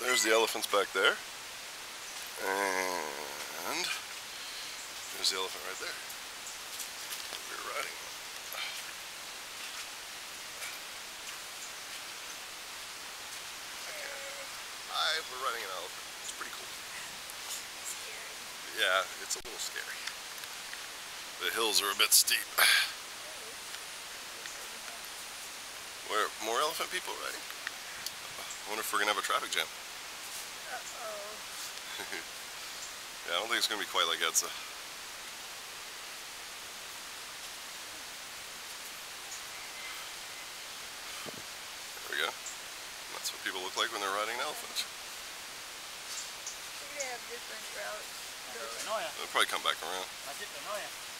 There's the elephants back there. And there's the elephant right there. We're riding one. We're riding an elephant. It's pretty cool. Scary. Yeah, it's a little scary. The hills are a bit steep. Where more elephant people riding? I wonder if we're gonna have a traffic jam. Uh-oh. Yeah, I don't think it's gonna be quite like Edsa. There we go. That's what people look like when they're riding an elephant. We're gonna have different routes. They'll probably come back around.